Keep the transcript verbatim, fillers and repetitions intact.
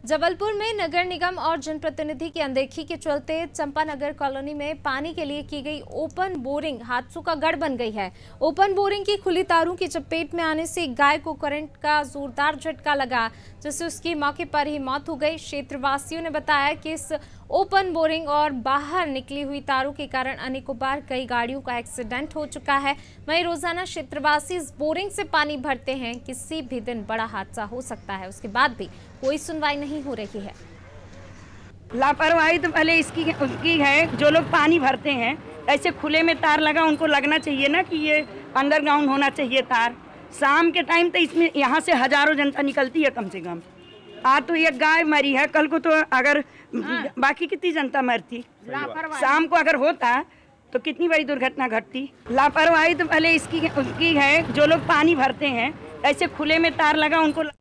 जबलपुर में नगर निगम और जनप्रतिनिधि की अनदेखी के चलते चंपानगर कॉलोनी में पानी के लिए की गई ओपन बोरिंग हादसों का गढ़ बन गई है। ओपन बोरिंग की खुली तारों की चपेट में आने से एक गाय को करंट का जोरदार झटका लगा, जिससे उसकी मौके पर ही मौत हो गई। क्षेत्रवासियों ने बताया कि इस ओपन बोरिंग और बाहर निकली हुई तारों के कारण अनेकों बार कई गाड़ियों का एक्सीडेंट हो चुका है। वहीं रोजाना क्षेत्रवासी इस बोरिंग से पानी भरते हैं। किसी भी दिन बड़ा हादसा हो सकता है, उसके बाद भी कोई सुनवाई नहीं हो रही है। लापरवाही तो पहले इसकी उसकी है, जो लोग पानी भरते हैं ऐसे खुले में तार लगा, उनको लगना चाहिए ना कि ये अंडरग्राउंड होना चाहिए तार। शाम के टाइम तो इसमें यहाँ से हजारों जनता निकलती है कम से कम। आज तो एक गाय मरी है, कल को तो अगर बाकी कितनी जनता मरती। शाम को अगर होता तो कितनी बड़ी दुर्घटना घटती। लापरवाही तो पहले इसकी उसकी है, जो लोग पानी भरते हैं ऐसे खुले में तार लगा, उनको